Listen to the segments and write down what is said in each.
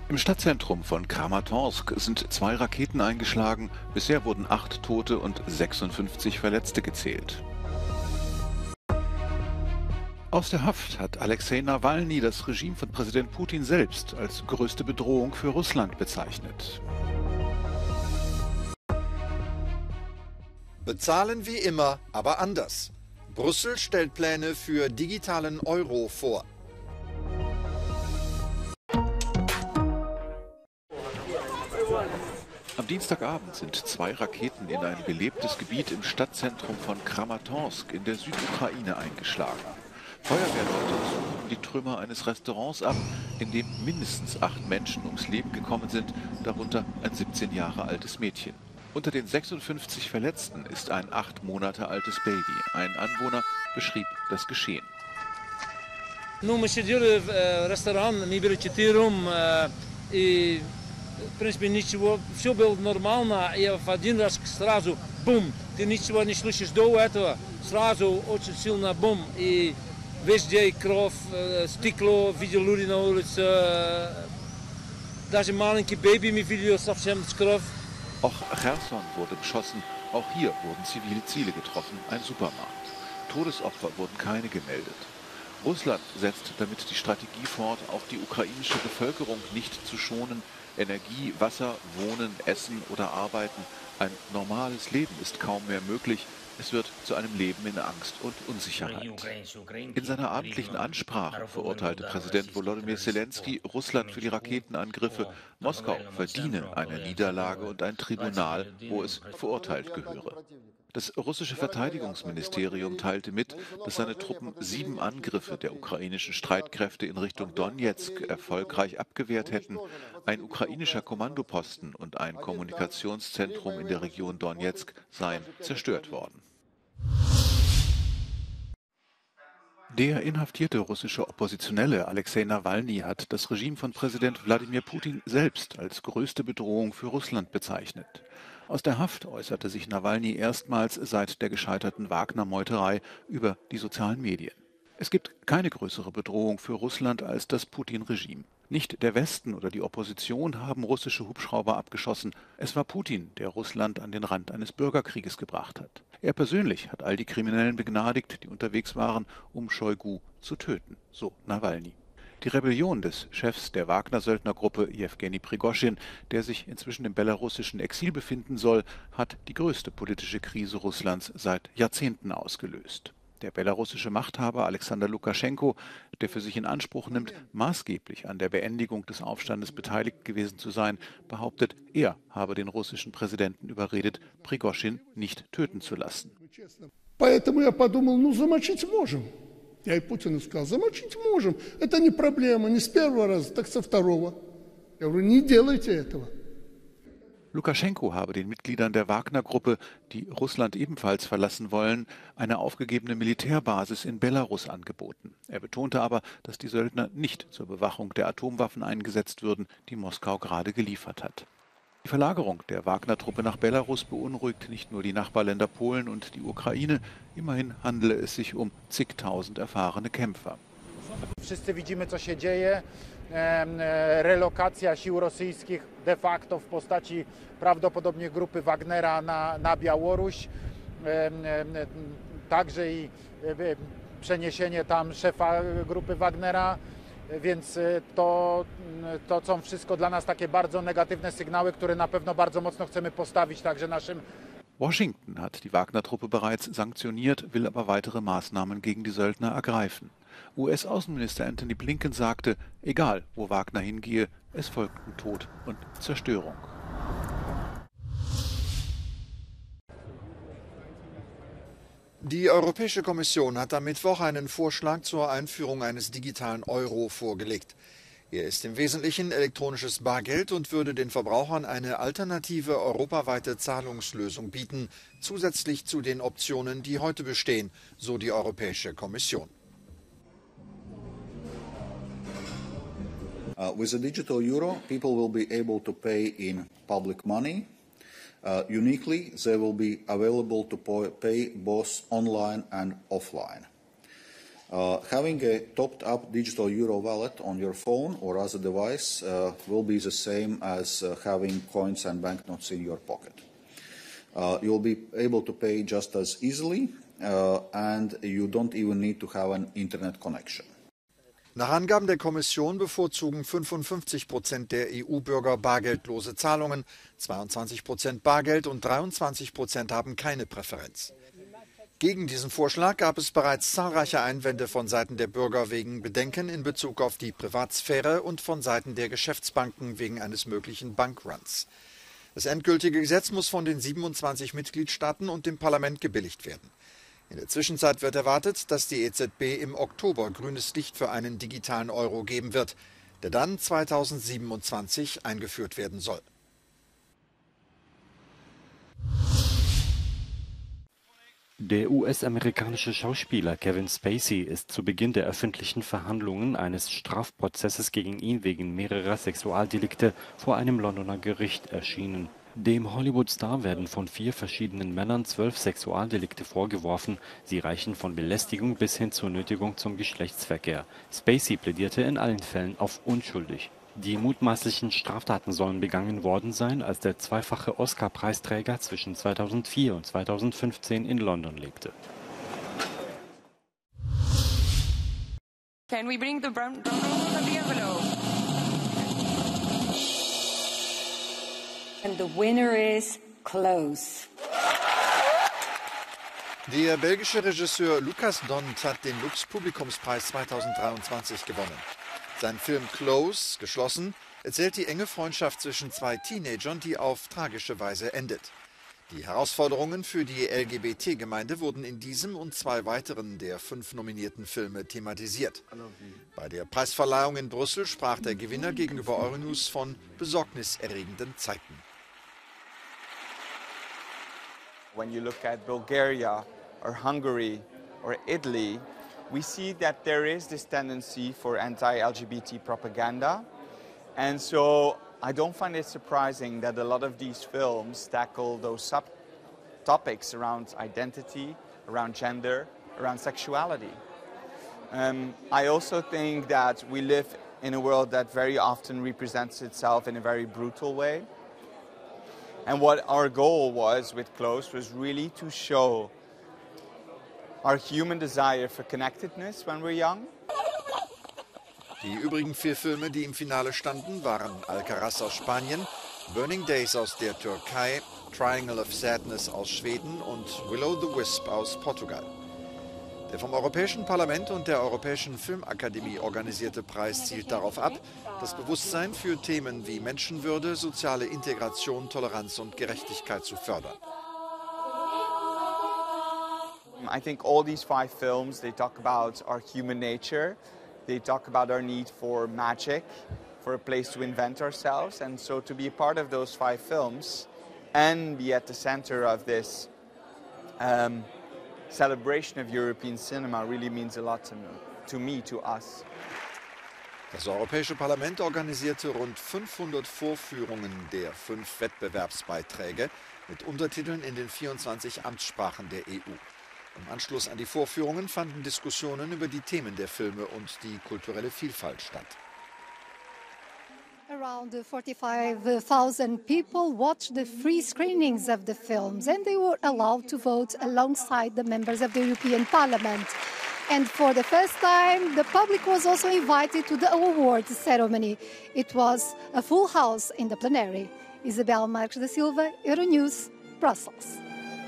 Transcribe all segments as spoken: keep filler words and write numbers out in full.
Im Stadtzentrum von Kramatorsk sind zwei Raketen eingeschlagen. Bisher wurden acht Tote und sechsundfünfzig Verletzte gezählt. Aus der Haft hat Alexei Nawalny das Regime von Präsident Putin selbst als größte Bedrohung für Russland bezeichnet. Bezahlen wie immer, aber anders. Brüssel stellt Pläne für digitalen Euro vor. Am Dienstagabend sind zwei Raketen in ein belebtes Gebiet im Stadtzentrum von Kramatorsk in der Südukraine eingeschlagen. Feuerwehrleute suchen die Trümmer eines Restaurants ab, in dem mindestens acht Menschen ums Leben gekommen sind, darunter ein siebzehn Jahre altes Mädchen. Unter den sechsundfünfzig Verletzten ist ein acht Monate altes Baby. Ein Anwohner beschrieb das Geschehen. Ну, мы сидели в ресторане, мы были четырем, и, в принципе, ничего, все было нормально, и в один раз сразу бум, ты ничего не слышишь до этого, сразу очень сильно бум, и везде кровь, стекло, видел люди на улице, даже маленький baby мы видели совсем с кровью. Auch Cherson wurde beschossen, auch hier wurden zivile Ziele getroffen, ein Supermarkt. Todesopfer wurden keine gemeldet. Russland setzt damit die Strategie fort, auch die ukrainische Bevölkerung nicht zu schonen. Energie, Wasser, Wohnen, Essen oder Arbeiten. Ein normales Leben ist kaum mehr möglich. Es wird zu einem Leben in Angst und Unsicherheit. In seiner abendlichen Ansprache verurteilte Präsident Volodymyr Zelensky Russland für die Raketenangriffe. Moskau verdiene eine Niederlage und ein Tribunal, wo es verurteilt gehöre. Das russische Verteidigungsministerium teilte mit, dass seine Truppen sieben Angriffe der ukrainischen Streitkräfte in Richtung Donezk erfolgreich abgewehrt hätten. Ein ukrainischer Kommandoposten und ein Kommunikationszentrum in der Region Donezk seien zerstört worden. Der inhaftierte russische Oppositionelle Alexei Nawalny hat das Regime von Präsident Wladimir Putin selbst als größte Bedrohung für Russland bezeichnet. Aus der Haft äußerte sich Nawalny erstmals seit der gescheiterten Wagner-Meuterei über die sozialen Medien. Es gibt keine größere Bedrohung für Russland als das Putin-Regime. Nicht der Westen oder die Opposition haben russische Hubschrauber abgeschossen. Es war Putin, der Russland an den Rand eines Bürgerkrieges gebracht hat. Er persönlich hat all die Kriminellen begnadigt, die unterwegs waren, um Shoigu zu töten, so Nawalny. Die Rebellion des Chefs der Wagner-Söldnergruppe Jewgeni Prigoschin, der sich inzwischen im belarussischen Exil befinden soll, hat die größte politische Krise Russlands seit Jahrzehnten ausgelöst. Der belarussische Machthaber Alexander Lukaschenko, der für sich in Anspruch nimmt, maßgeblich an der Beendigung des Aufstandes beteiligt gewesen zu sein, behauptet, er habe den russischen Präsidenten überredet, Prigoschin nicht töten zu lassen. Поэтому я подумал, ну замочить можем. Я и Путину сказал, замочить можем. Это не проблема, не с первого раза, так со второго. Я говорю, не делайте этого. Lukaschenko habe den Mitgliedern der Wagner-Gruppe, die Russland ebenfalls verlassen wollen, eine aufgegebene Militärbasis in Belarus angeboten. Er betonte aber, dass die Söldner nicht zur Bewachung der Atomwaffen eingesetzt würden, die Moskau gerade geliefert hat. Die Verlagerung der Wagner-Truppe nach Belarus beunruhigt nicht nur die Nachbarländer Polen und die Ukraine. Immerhin handele es sich um zigtausend erfahrene Kämpfer. Wszyscy widzimy, co się dzieje. Relokacja sił rosyjskich de facto w postaci prawdopodobnie grupy Wagnera na, na Białoruś. Także i przeniesienie tam szefa grupy Wagnera. Więc to, to są wszystko dla nas takie bardzo negatywne sygnały, które na pewno bardzo mocno chcemy postawić także naszym. Washington hat die Wagner-Truppe bereits sanktioniert, will aber weitere Maßnahmen gegen die Söldner ergreifen. U S-Außenminister Antony Blinken sagte, egal wo Wagner hingehe, es folgten Tod und Zerstörung. Die Europäische Kommission hat am Mittwoch einen Vorschlag zur Einführung eines digitalen Euro vorgelegt. Er ist im Wesentlichen elektronisches Bargeld und würde den Verbrauchern eine alternative europaweite Zahlungslösung bieten, zusätzlich zu den Optionen, die heute bestehen, so die Europäische Kommission. Uh, with the digital euro, people will be able to pay in public money. Uh, uniquely, they will be available to pay both online and offline. Uh, having a topped-up digital euro wallet on your phone or other device uh, will be the same as uh, having coins and banknotes in your pocket. Uh, you'll be able to pay just as easily, uh, and you don't even need to have an internet connection. Nach Angaben der Kommission bevorzugen fünfundfünfzig Prozent der E U-Bürger bargeldlose Zahlungen, zweiundzwanzig Prozent Bargeld und dreiundzwanzig Prozent haben keine Präferenz. Gegen diesen Vorschlag gab es bereits zahlreiche Einwände von Seiten der Bürger wegen Bedenken in Bezug auf die Privatsphäre und von Seiten der Geschäftsbanken wegen eines möglichen Bankruns. Das endgültige Gesetz muss von den siebenundzwanzig Mitgliedstaaten und dem Parlament gebilligt werden. In der Zwischenzeit wird erwartet, dass die E Z B im Oktober grünes Licht für einen digitalen Euro geben wird, der dann zweitausendsiebenundzwanzig eingeführt werden soll. Der U S-amerikanische Schauspieler Kevin Spacey ist zu Beginn der öffentlichen Verhandlungen eines Strafprozesses gegen ihn wegen mehrerer Sexualdelikte vor einem Londoner Gericht erschienen. Dem Hollywood-Star werden von vier verschiedenen Männern zwölf Sexualdelikte vorgeworfen. Sie reichen von Belästigung bis hin zur Nötigung zum Geschlechtsverkehr. Spacey plädierte in allen Fällen auf unschuldig. Die mutmaßlichen Straftaten sollen begangen worden sein, als der zweifache Oscar-Preisträger zwischen zweitausendvier und zweitausendfünfzehn in London lebte. Can we bring the brown drum roll for the envelope? And the winner is Close. Der belgische Regisseur Lucas Dont hat den Lux Publikumspreis zweitausenddreiundzwanzig gewonnen. Sein Film Close, geschlossen, erzählt die enge Freundschaft zwischen zwei Teenagern, die auf tragische Weise endet. Die Herausforderungen für die L G B T-Gemeinde wurden in diesem und zwei weiteren der fünf nominierten Filme thematisiert. Bei der Preisverleihung in Brüssel sprach der Gewinner gegenüber Euronews von besorgniserregenden Zeiten. When you look at Bulgaria or Hungary or Italy, we see that there is this tendency for anti-L G B T propaganda. And so I don't find it surprising that a lot of these films tackle those sub-topics around identity, around gender, around sexuality. Um, I also think that we live in a world that very often represents itself in a very brutal way. And what our goal was with Close was really to show our human desire for connectedness when we're young. Die übrigen vier Filme, die im Finale standen, waren Alcaraz aus Spanien, Burning Days aus der Türkei, Triangle of Sadness aus Schweden und Willow the Wisp aus Portugal. Der vom Europäischen Parlament und der Europäischen Filmakademie organisierte Preis zielt darauf ab, das Bewusstsein für Themen wie Menschenwürde, soziale Integration, Toleranz und Gerechtigkeit zu fördern. I think all these five films, they talk about our human nature. They talk about our need for magic, for a place to invent ourselves. And so to be a part of those five films and be at the center of this um, celebration of European cinema really means a lot to me, to me, to us. Das Europäische Parlament organisierte rund fünfhundert Vorführungen der fünf Wettbewerbsbeiträge mit Untertiteln in den vierundzwanzig Amtssprachen der E U. Im Anschluss an die Vorführungen fanden Diskussionen über die Themen der Filme und die kulturelle Vielfalt statt. Around forty-five thousand people watched the free screenings of the films, and they were allowed to vote alongside the members of the European Parliament. And for the first time, the public was also invited to the awards ceremony. It was a full house in the plenary. Isabel Marques da Silva, Euronews, Brussels.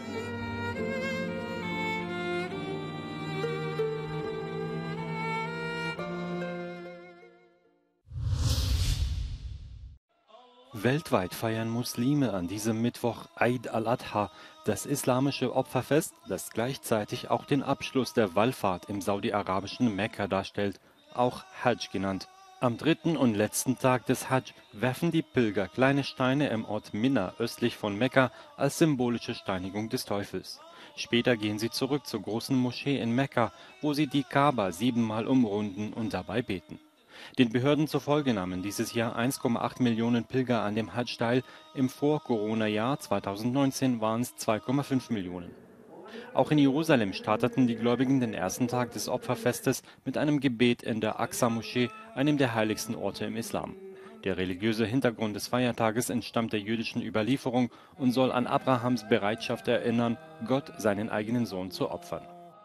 Weltweit feiern Muslime an diesem Mittwoch Eid al-Adha, das islamische Opferfest, das gleichzeitig auch den Abschluss der Wallfahrt im saudi-arabischen Mekka darstellt, auch Hajj genannt. Am dritten und letzten Tag des Hajj werfen die Pilger kleine Steine im Ort Mina östlich von Mekka als symbolische Steinigung des Teufels. Später gehen sie zurück zur großen Moschee in Mekka, wo sie die Kaaba siebenmal umrunden und dabei beten. Den Behörden zufolge nahmen dieses Jahr eins Komma acht Millionen Pilger an dem Hajj teil. Im Vor-Corona-Jahr zweitausendneunzehn waren es zwei Komma fünf Millionen. Auch in Jerusalem starteten die Gläubigen den ersten Tag des Opferfestes mit einem Gebet in der Aqsa-Moschee, einem der heiligsten Orte im Islam. Der religiöse Hintergrund des Feiertages entstammt der jüdischen Überlieferung und soll an Abrahams Bereitschaft erinnern, Gott seinen eigenen Sohn zu opfern.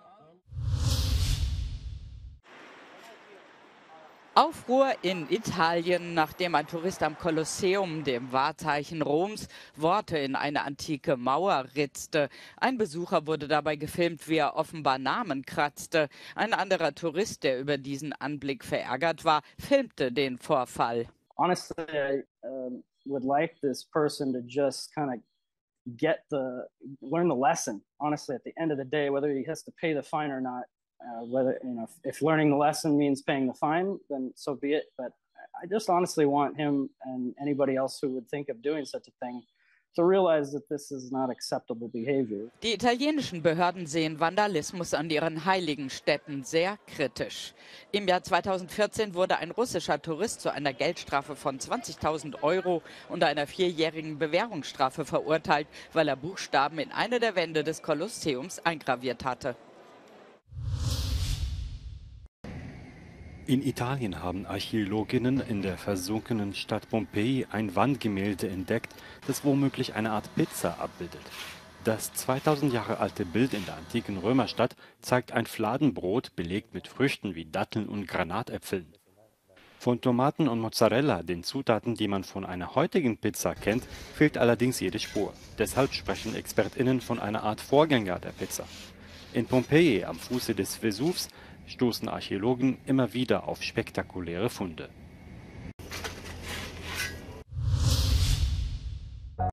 Aufruhr in Italien, nachdem ein Tourist am Kolosseum, dem Wahrzeichen Roms, Worte in eine antike Mauer ritzte. Ein Besucher wurde dabei gefilmt, wie er offenbar Namen kratzte. Ein anderer Tourist, der über diesen Anblick verärgert war, filmte den Vorfall. Honestly, I um, would like this person to just kind of get the, learn the lesson. Honestly, at the end of the day, whether he has to pay the fine or not, uh, whether, you know, if, if learning the lesson means paying the fine, then so be it. But I just honestly want him and anybody else who would think of doing such a thing to realize that this is not acceptable behavior. Die italienischen Behörden sehen Vandalismus an ihren heiligen Städten sehr kritisch. Im Jahr zweitausendvierzehn wurde ein russischer Tourist zu einer Geldstrafe von zwanzigtausend Euro und einer vierjährigen Bewährungsstrafe verurteilt, weil er Buchstaben in eine der Wände des Kolosseums eingraviert hatte. In Italien haben Archäologinnen in der versunkenen Stadt Pompeji ein Wandgemälde entdeckt, das womöglich eine Art Pizza abbildet. Das zweitausend Jahre alte Bild in der antiken Römerstadt zeigt ein Fladenbrot belegt mit Früchten wie Datteln und Granatäpfeln. Von Tomaten und Mozzarella, den Zutaten, die man von einer heutigen Pizza kennt, fehlt allerdings jede Spur. Deshalb sprechen ExpertInnen von einer Art Vorgänger der Pizza. In Pompeji am Fuße des Vesuvs stoßen Archäologen immer wieder auf spektakuläre Funde.